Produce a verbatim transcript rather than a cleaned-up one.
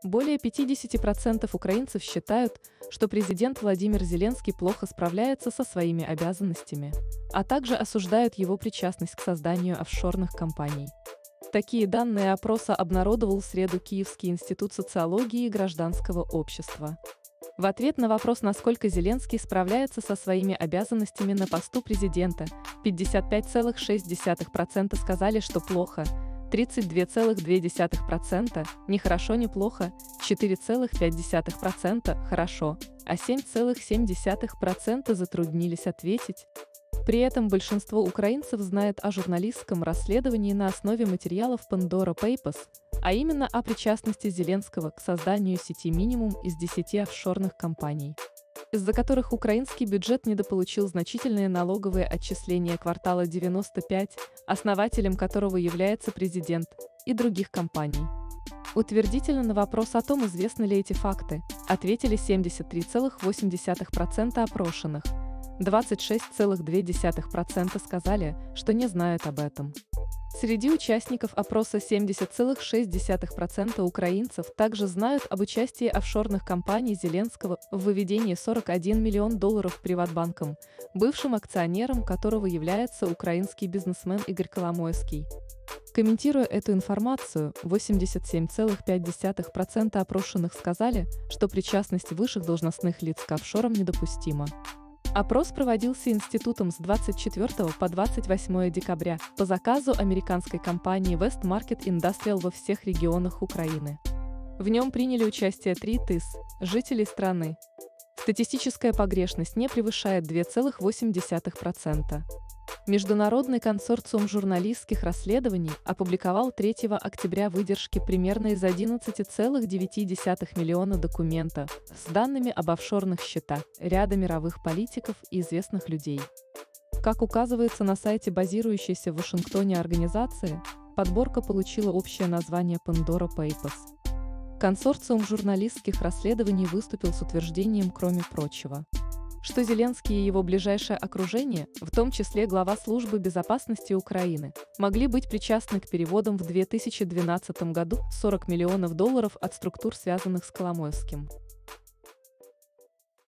Более пятидесяти процентов украинцев считают, что президент Владимир Зеленский плохо справляется со своими обязанностями, а также осуждают его причастность к созданию офшорных компаний. Такие данные опроса обнародовал в среду Киевский институт социологии и гражданского общества. В ответ на вопрос, насколько Зеленский справляется со своими обязанностями на посту президента, пятьдесят пять целых шесть десятых процента сказали, что плохо, тридцать два целых две десятых процента не хорошо, не плохо, четыре целых пять десятых процента хорошо, а семь целых семь десятых процента затруднились ответить. При этом большинство украинцев знает о журналистском расследовании на основе материалов Pandora Papers, а именно о причастности Зеленского к созданию сети минимум из десяти офшорных компаний, из-за которых украинский бюджет недополучил значительные налоговые отчисления квартала девяносто пять, основателем которого является президент, и других компаний. Утвердительно на вопрос о том, известны ли эти факты, ответили семьдесят три целых восемь десятых процента опрошенных, двадцать шесть целых две десятых процента сказали, что не знают об этом. Среди участников опроса семьдесят целых шесть десятых процента украинцев также знают об участии офшорных компаний Зеленского в выведении сорок один миллион долларов Приватбанком, бывшим акционером которого является украинский бизнесмен Игорь Коломойский. Комментируя эту информацию, восемьдесят семь целых пять десятых процента опрошенных сказали, что причастность высших должностных лиц к офшорам недопустима. Опрос проводился институтом с двадцать четвёртого по двадцать восьмое декабря по заказу американской компании West Market Industrial во всех регионах Украины. В нем приняли участие три тысячи жителей страны. Статистическая погрешность не превышает два целых восемь десятых процента. Международный консорциум журналистских расследований опубликовал третьего октября выдержки примерно из одиннадцати целых девяти десятых миллиона документов с данными об офшорных счетах ряда мировых политиков и известных людей. Как указывается на сайте базирующейся в Вашингтоне организации, подборка получила общее название Pandora Papers. Консорциум журналистских расследований выступил с утверждением, кроме прочего, что Зеленский и его ближайшее окружение, в том числе глава службы безопасности Украины, могли быть причастны к переводам в две тысячи двенадцатом году сорок миллионов долларов от структур, связанных с Коломойским.